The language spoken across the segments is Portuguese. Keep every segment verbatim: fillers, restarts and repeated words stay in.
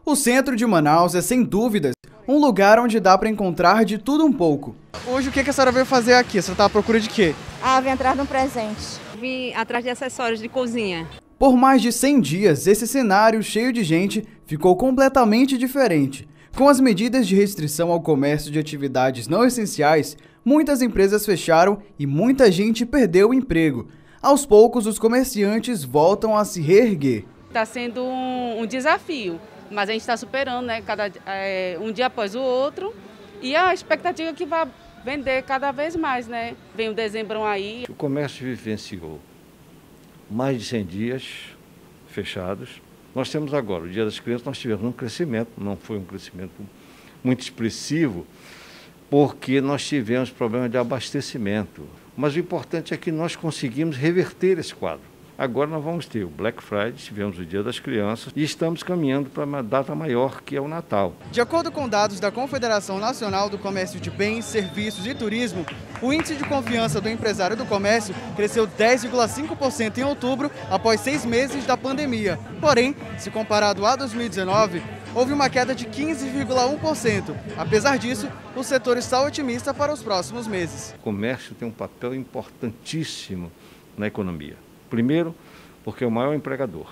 O centro de Manaus é, sem dúvidas, um lugar onde dá para encontrar de tudo um pouco. Hoje o que a senhora veio fazer aqui? A senhora está à procura de quê? Ah, vim atrás de um presente. Vim atrás de acessórios de cozinha. Por mais de cem dias, esse cenário cheio de gente ficou completamente diferente. Com as medidas de restrição ao comércio de atividades não essenciais, muitas empresas fecharam e muita gente perdeu o emprego. Aos poucos, os comerciantes voltam a se reerguer. Está sendo um, um desafio, mas a gente está superando, né, cada, é, um dia após o outro. E a expectativa é que vai vender cada vez mais, né? Vem o dezembro aí. O comércio vivenciou mais de cem dias fechados. Nós temos agora, o Dia das Crianças, nós tivemos um crescimento, não foi um crescimento muito expressivo, porque nós tivemos problema de abastecimento. Mas o importante é que nós conseguimos reverter esse quadro. Agora nós vamos ter o Black Friday, tivemos o Dia das Crianças e estamos caminhando para uma data maior, que é o Natal. De acordo com dados da Confederação Nacional do Comércio de Bens, Serviços e Turismo, o índice de confiança do empresário do comércio cresceu dez vírgula cinco por cento em outubro, após seis meses da pandemia. Porém, se comparado a dois mil e dezenove, houve uma queda de quinze vírgula um por cento. Apesar disso, o setor está otimista para os próximos meses. O comércio tem um papel importantíssimo na economia. Primeiro, porque é o maior empregador.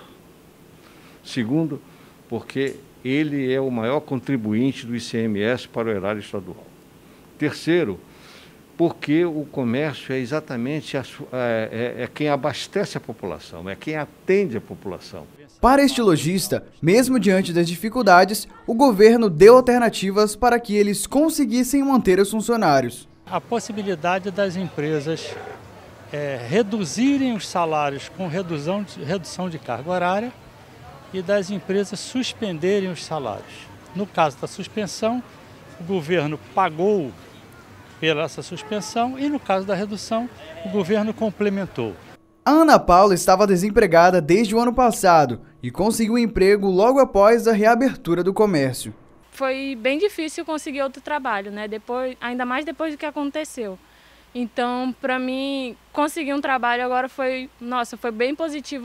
Segundo, porque ele é o maior contribuinte do I C M S para o erário estadual. Terceiro, porque o comércio é exatamente a, é, é quem abastece a população, é quem atende a população. Para este lojista, mesmo diante das dificuldades, o governo deu alternativas para que eles conseguissem manter os funcionários. A possibilidade das empresas é, reduzirem os salários com redução de, redução de carga horária e das empresas suspenderem os salários. No caso da suspensão, o governo pagou pela essa suspensão e no caso da redução, o governo complementou. A Ana Paula estava desempregada desde o ano passado e conseguiu um emprego logo após a reabertura do comércio. Foi bem difícil conseguir outro trabalho, né? Depois, ainda mais depois do que aconteceu. Então, para mim, conseguir um trabalho agora foi, nossa, foi bem positivo.